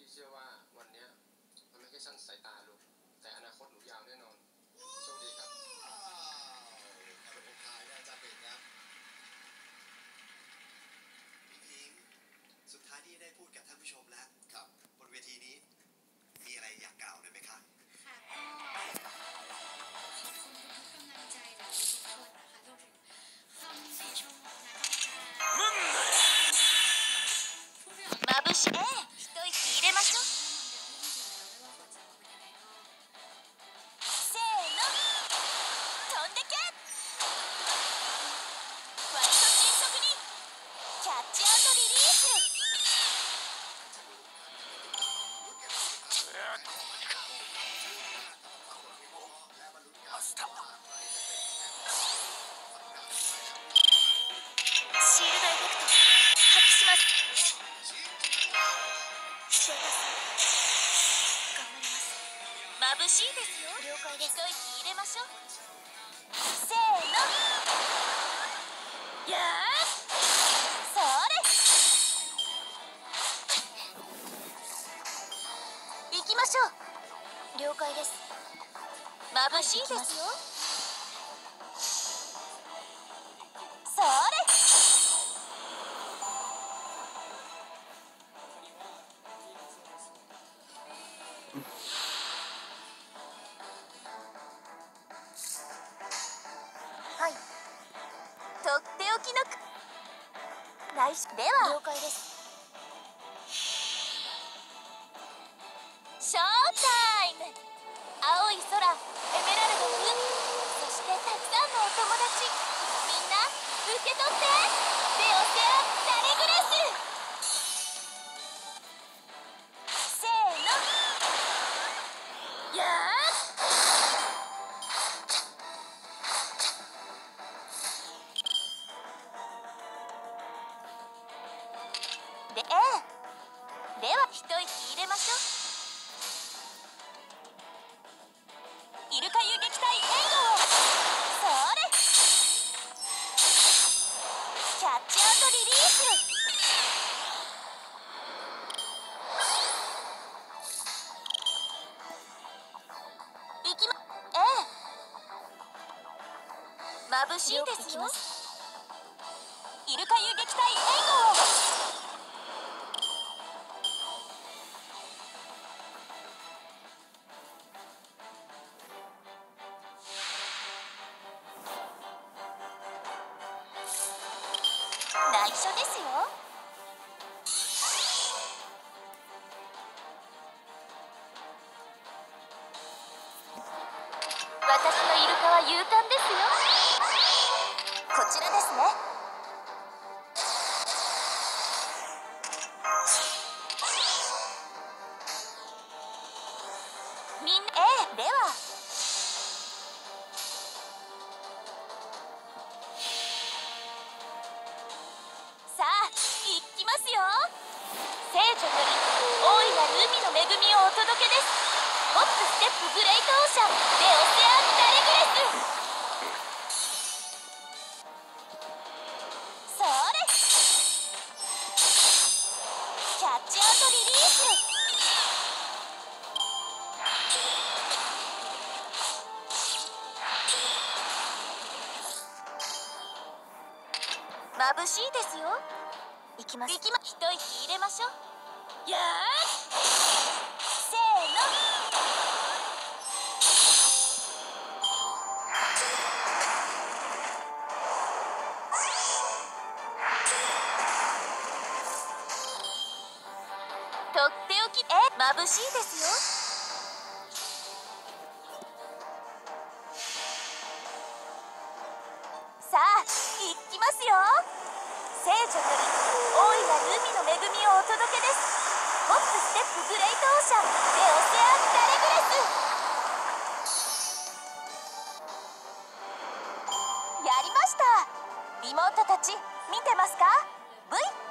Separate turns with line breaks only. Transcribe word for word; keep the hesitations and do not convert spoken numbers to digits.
เชื่อว่าวันนี้มันไม่แค่สั้นสายตาลูกแต่อนาคตหนูยาวแน่นอนโชคดีครับ
เป็นผมทายนะอาจารย์เด่นครับพี่พิงสุดท้ายที่ได้พูดกับท่านผู้ชมแล้วครับบนเวทีนี้มีอะไรอยากกล่าวหน่อยไหมครับ
ค่ะก็ขอบคุณทุกกำลังใจจากทุกคนนะคะรวมถึงคำติชมนะคะ
まぶしい。ええ、一息入れましょう。せーの、飛んでけ。割と迅速にキャッチアウトリリース。シールドエフェクト発揮します。頑張ります。眩しいですよ。了解です。一息入れましょう。せーの。やーそれ。行きましょう。了解です。眩しいですよ。それ。はい。とっておきの来週では了解です。ショータイム。青い空、エメラルドの海、そしてたくさんのお友達、みんな受け取って。レオセア・ダレグレス。せーの。やーで、ええ。では一息入れましょう。イルカ遊撃隊援護を。それ。キャッチアウトリリース。いきまええ。眩しいですよ。イルカ遊撃隊援護を。内緒ですよ。私のイルカは勇敢ですよ。こちらですね。みんなええ。ではさあ行きますよ。聖女より大いなる海の恵みをお届けです。ホップステップグレートオーシャンレオセア・ダレグレス。それ。キャッチアウトリリース。眩しいですよ。行きます。行きま一息入れましょう。やーせーの。とっておきえ眩しいですよ。さあ行きますよ。聖女より大いなる海の恵みをお届けです。ホップステップグレートオーシャンレオセア・ダレグレス。やりました。妹たち見てますか？ ブイ